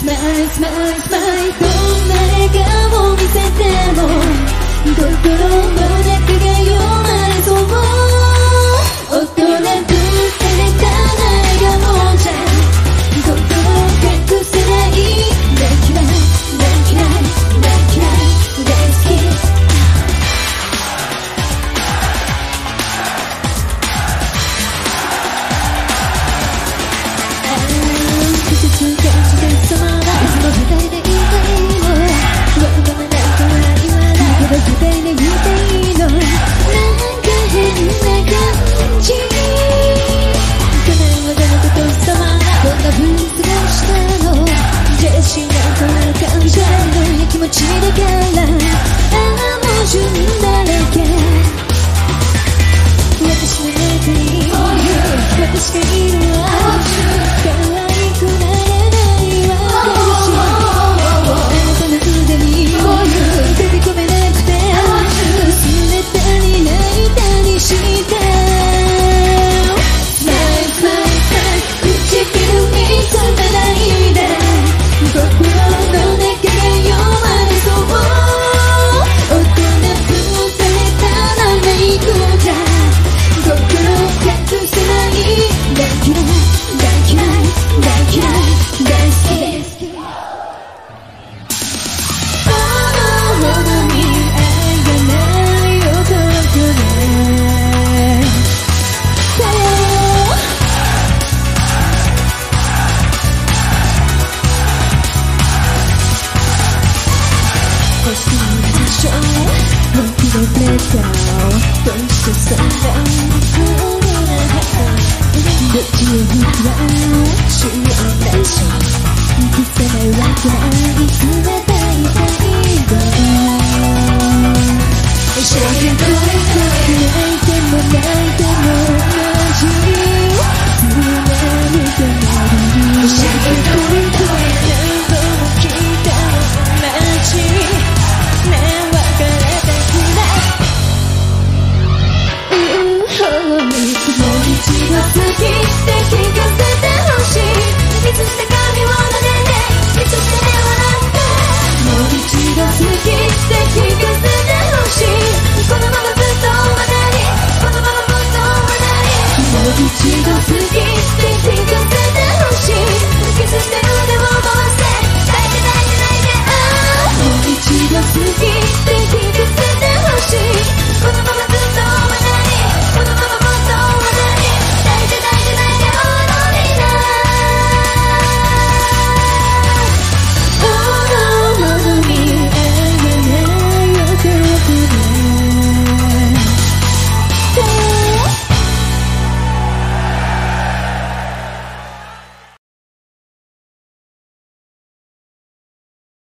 スマイルスマイルスマイルどんな笑顔を見せても心の中が読まれそう大人ぶってれたな笑顔じゃ心隠せないできないできないできない大好き季節が季節様だいつも二人でいたいのわがままなから言わないけど二人でいたいのなんか変な感じ去年は誰かと様だこんな風に過ごしたのジェシーがこんな感じの気持ちだからああもう純だらけ私の中に私がいるわ可愛くなれないわ私あなたの腕に飛び込めなくて拗ねたり泣いたりしたスマイルスマイルスマイル唇に染めないで心の中が読まれそう大人ぶってれたなメイクじゃ心隠せないできないできないできない大好きこのほどに愛がない男ね欲しいでしょ本気で触れたどうしてそんなこの中どっちを振るか知らないし消せないわけない冷たい愛が正直